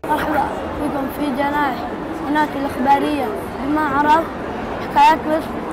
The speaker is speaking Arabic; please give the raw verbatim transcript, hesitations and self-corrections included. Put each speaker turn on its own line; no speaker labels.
مرحبا بكم في جناح قناة الإخبارية بمعرض حكايات مصر